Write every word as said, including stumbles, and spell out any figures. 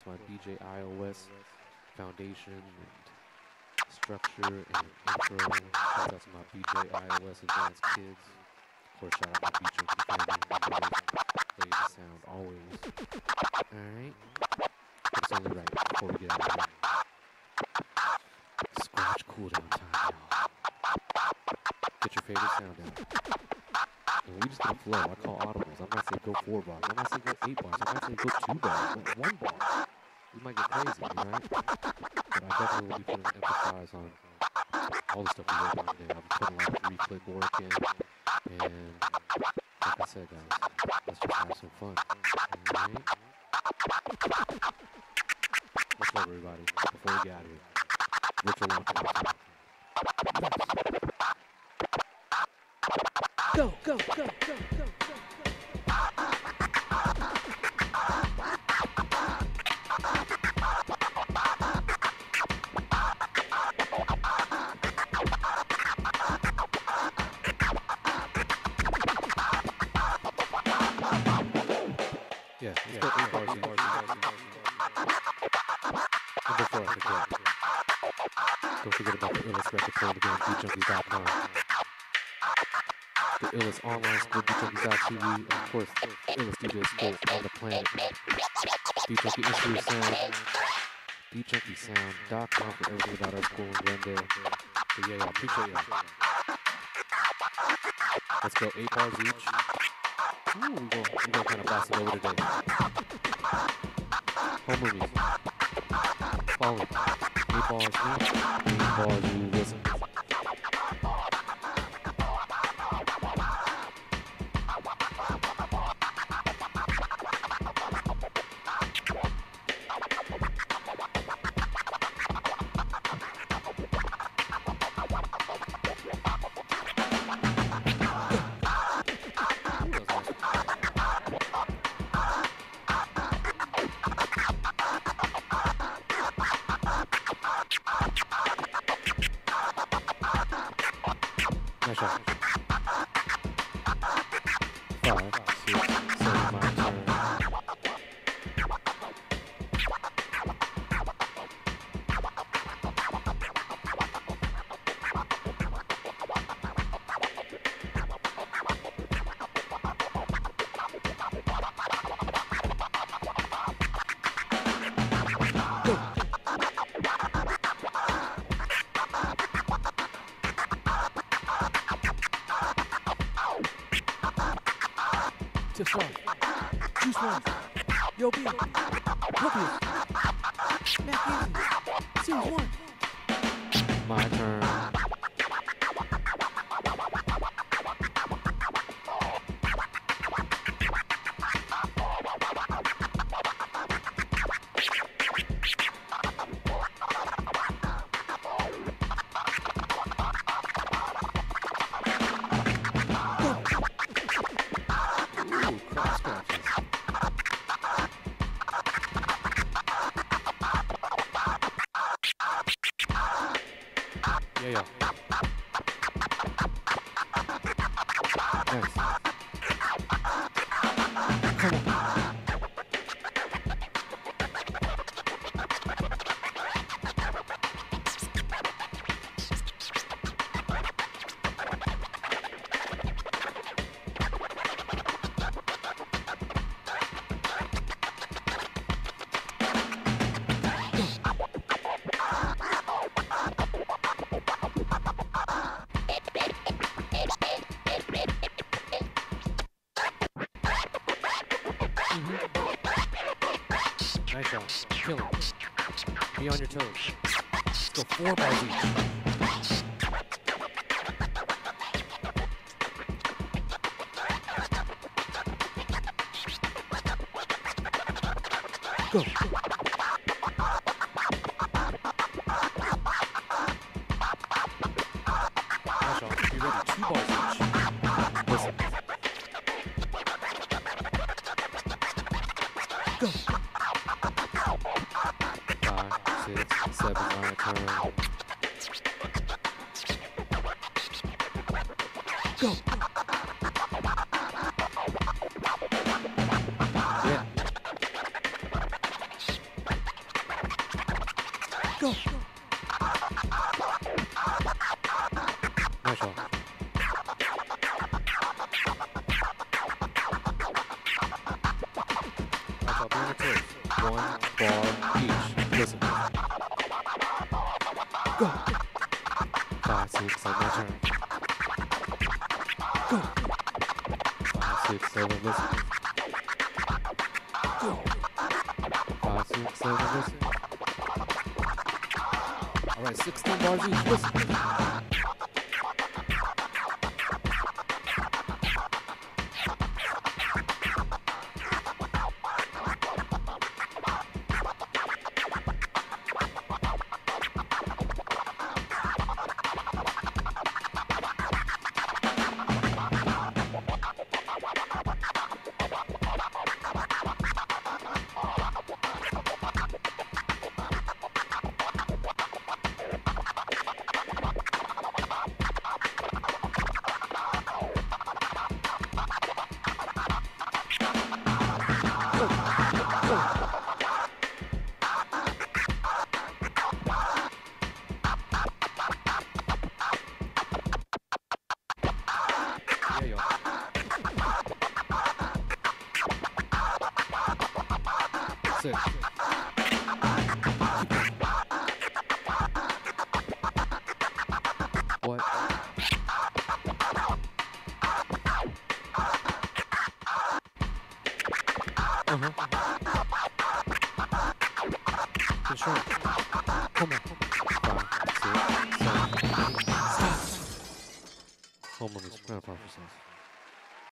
my B J iOS foundation and structure and intro. Shout out to my B J iOS advanced kids. Of course, shout out my B Junkie family. My brothers play the sound always. Alright. It's only right before we get out of here. Scratch cooldown time, y'all. Get your favorite sound out. And we just gonna flow. I call audibles. I'm not saying go four bars. I'm not saying go eight bars. I'm not saying go two bars. Go one bar. We might get crazy, alright? But I definitely will be putting an emphasis on all the stuff we work on today. I'll be putting a lot of three-click work in. And like I said, guys, let's just have some fun. Alright? Let's love everybody before we get out of here. Ritual launch time. Go, go, go, go, go, go, go. Yeah, let's yeah, go eight bars in. And before I forget, don't forget about the illest record playing again, beat junkies dot com. The illest online school, beat junkies dot t v, and of course, the illest D J school on the planet. Beat Junkie Institute Sound, beat junkie sound dot com for everything about our school in Glendale. So yeah, y'all, appreciate y'all. Let's go eight bars each. Ooh, we're going we gonna kind of boss it over today. Home movies. Follow. Eight bars each. Eight bars you listen. Nice shot. Five, six, seven, my turn. To fly. Juice one. Yo, B. Rubius. Mac Easy. Series one. My turn. Yeah, yeah. Nice. Come on. Nice job. Kill him. Be on your toes. Let's go four bars each. Go. Nice job. Be ready. Two bars each. Listen. Go. Six, seven, my turn. Go. Yeah. Go. Nice shot. Nice shot. Be on the toes. One bar each. Listen. Go. Five, six, seven, my turn. Go. Five, six, seven, listen. Go. Five, six, seven, listen. All right, sixteen bars each, listen. Six. What? Uh-huh. Control. Come on. Five, six, seven, eight. Stop. Home on this. Round of applause for yourself.